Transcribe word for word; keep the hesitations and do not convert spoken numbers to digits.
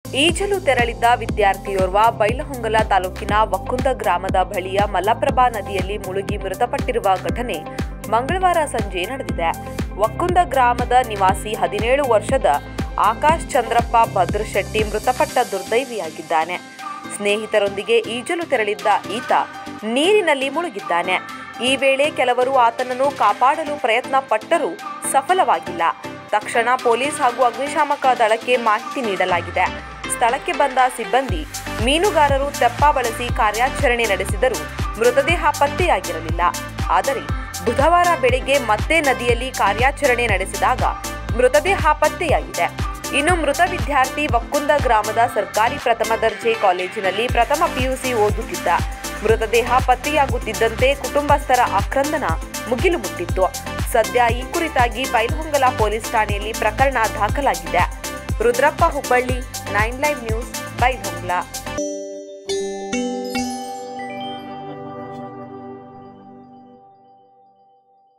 ಈಜಲು ತೆರಳಿದ್ದ ವಿದ್ಯಾರ್ಥಿಯೋರ್ವ ಬೈಲಹೊಂಗಲ ತಾಲೂಕಿನ ವಕ್ಕುಂದ ಗ್ರಾಮದ ಬಳಿಯ ಮಲಪ್ರಭಾ ನದಿಯಲ್ಲಿ ಮುಳುಗಿ ಮೃತಪಟ್ಟಿರುವ ಘಟನೆ ಮಂಗಳವಾರ ಸಂಜೆ ನಡೆದಿದೆ. ವಕ್ಕುಂದ ಗ್ರಾಮದ ನಿವಾಸಿ ಹದಿನೇಳು ವರ್ಷದ ಆಕಾಶ್ ಚಂದ್ರಪ್ಪ ಭದ್ರಶೆಟ್ಟಿ ಮೃತಪಟ್ಟ ದುರ್ದೈವಿಯಾಗಿದ್ದಾನೆ. ಸ್ನೇಹಿತರೊಂದಿಗೆ ಈಜಲು ತೆರಳಿದ್ದ ಈತ ನೀರಿನಲ್ಲಿ ಮುಳುಗಿದ್ದಾನೆ. ಈ ವೇಳೆ ಕೆಲವರು ಆತನನ್ನು ಕಾಪಾಡಲು ಪ್ರಯತ್ನ ಪಟ್ಟರೂ ಸಫಲವಾಗಿಲ್ಲ. ತಕ್ಷಣ ಪೊಲೀಸ್ ಹಾಗೂ ಅಗ್ನಿಶಾಮಕ ದಳಕ್ಕೆ ಮಾಹಿತಿ ನೀಡಲಾಗಿದೆ. ಸ್ಥಳಕ್ಕೆ ಬಂದ ಸಿಬ್ಬಂದಿ ಮೀನುಗಾರರು ತೆಪ್ಪ ಬಳಸಿ ಕಾರ್ಯಾಚರಣೆ ನಡೆಸಿದರೂ ಮೃತದೇಹ ಪತ್ತೆಯಾಗಿರಲಿಲ್ಲ. ಆದರೆ ಬುಧವಾರ ಬೆಳಗ್ಗೆ ಮತ್ತೆ ನದಿಯಲ್ಲಿ ಕಾರ್ಯಾಚರಣೆ ನಡೆಸಿದಾಗ ಮೃತದೇಹ ಪತ್ತೆಯಾಗಿದೆ. ಇನ್ನು ಮೃತ ವಿದ್ಯಾರ್ಥಿ ವಕ್ಕುಂದ ಗ್ರಾಮದ ಸರ್ಕಾರಿ ಪ್ರಥಮ ದರ್ಜೆ ಕಾಲೇಜಿನಲ್ಲಿ ಪ್ರಥಮ ಪಿಯುಸಿ ಓದುತ್ತಿದ್ದ. ಮೃತದೇಹ ಪತ್ತೆಯಾಗುತ್ತಿದ್ದಂತೆ ಕುಟುಂಬಸ್ಥರ ಆಕ್ರಂದನ ಮುಗಿಲು ಮುಟ್ಟಿತ್ತು. ಸದ್ಯ ಈ ಕುರಿತಾಗಿ ಬೈಲಹೊಂಗಲ ಪೊಲೀಸ್ ಠಾಣೆಯಲ್ಲಿ ಪ್ರಕರಣ ದಾಖಲಾಗಿದೆ. Rudrappa Hubballi, nine live news, Bailhongal.